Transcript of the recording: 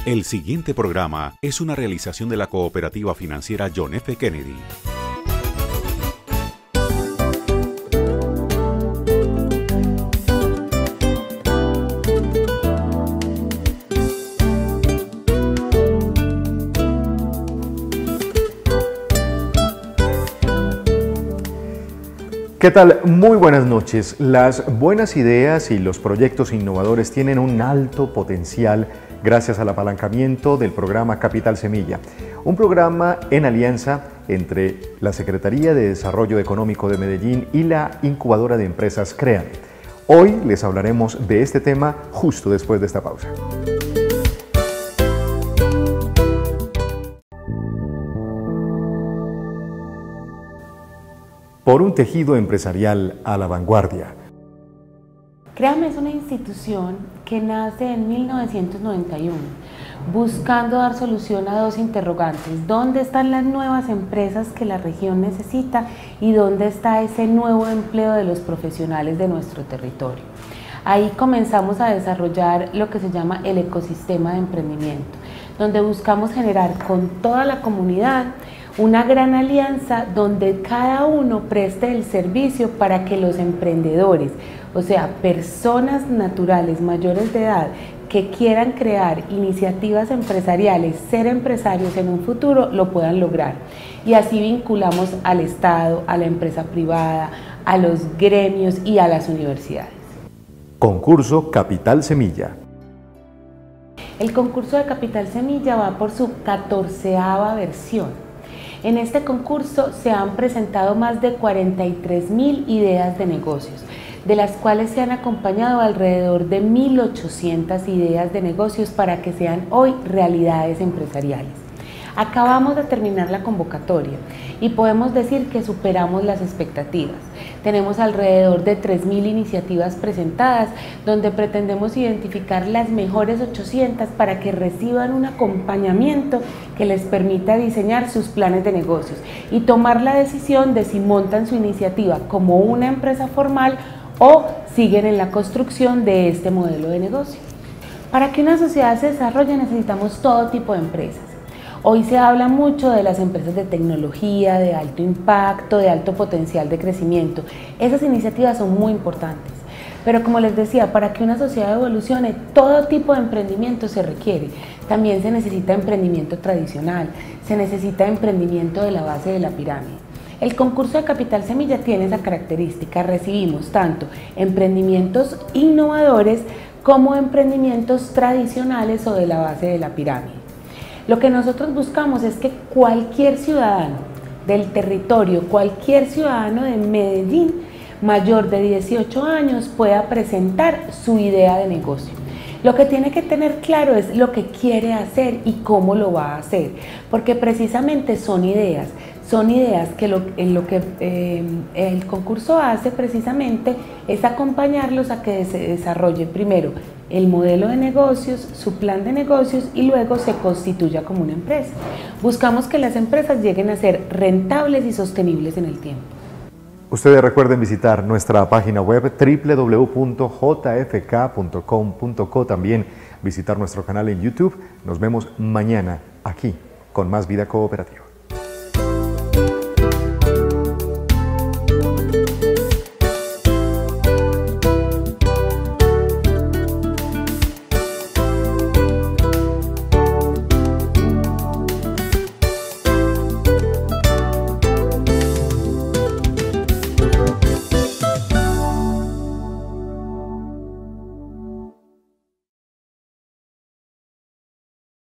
El siguiente programa es una realización de la cooperativa financiera John F. Kennedy. ¿Qué tal? Muy buenas noches. Las buenas ideas y los proyectos innovadores tienen un alto potencial gracias al apalancamiento del programa Capital Semilla, un programa en alianza entre la Secretaría de Desarrollo Económico de Medellín y la incubadora de empresas CREAN. Hoy les hablaremos de este tema justo después de esta pausa. Por un tejido empresarial a la vanguardia. CREAN es una institución que nace en 1991, buscando dar solución a dos interrogantes: ¿dónde están las nuevas empresas que la región necesita y dónde está ese nuevo empleo de los profesionales de nuestro territorio? Ahí comenzamos a desarrollar lo que se llama el ecosistema de emprendimiento, donde buscamos generar con toda la comunidad una gran alianza donde cada uno preste el servicio para que los emprendedores, o sea, personas naturales mayores de edad que quieran crear iniciativas empresariales, ser empresarios en un futuro, lo puedan lograr. Y así vinculamos al Estado, a la empresa privada, a los gremios y a las universidades. Concurso Capital Semilla. El concurso de Capital Semilla va por su 14ª versión. En este concurso se han presentado más de 43.000 ideas de negocios, de las cuales se han acompañado alrededor de 1.800 ideas de negocios para que sean hoy realidades empresariales. Acabamos de terminar la convocatoria y podemos decir que superamos las expectativas. Tenemos alrededor de 3.000 iniciativas presentadas, donde pretendemos identificar las mejores 800 para que reciban un acompañamiento que les permita diseñar sus planes de negocios y tomar la decisión de si montan su iniciativa como una empresa formal o siguen en la construcción de este modelo de negocio. Para que una sociedad se desarrolle necesitamos todo tipo de empresas. Hoy se habla mucho de las empresas de tecnología, de alto impacto, de alto potencial de crecimiento. Esas iniciativas son muy importantes. Pero como les decía, para que una sociedad evolucione, todo tipo de emprendimiento se requiere. También se necesita emprendimiento tradicional, se necesita emprendimiento de la base de la pirámide. El concurso de Capital Semilla tiene esa característica. Recibimos tanto emprendimientos innovadores como emprendimientos tradicionales o de la base de la pirámide. Lo que nosotros buscamos es que cualquier ciudadano del territorio, cualquier ciudadano de Medellín mayor de 18 años pueda presentar su idea de negocio. Lo que tiene que tener claro es lo que quiere hacer y cómo lo va a hacer, porque precisamente son ideas que el concurso hace precisamente es acompañarlos a que se desarrolle primero el modelo de negocios, su plan de negocios y luego se constituya como una empresa. Buscamos que las empresas lleguen a ser rentables y sostenibles en el tiempo. Ustedes recuerden visitar nuestra página web www.jfk.com.co, también visitar nuestro canal en YouTube. Nos vemos mañana aquí con más Vida Cooperativa.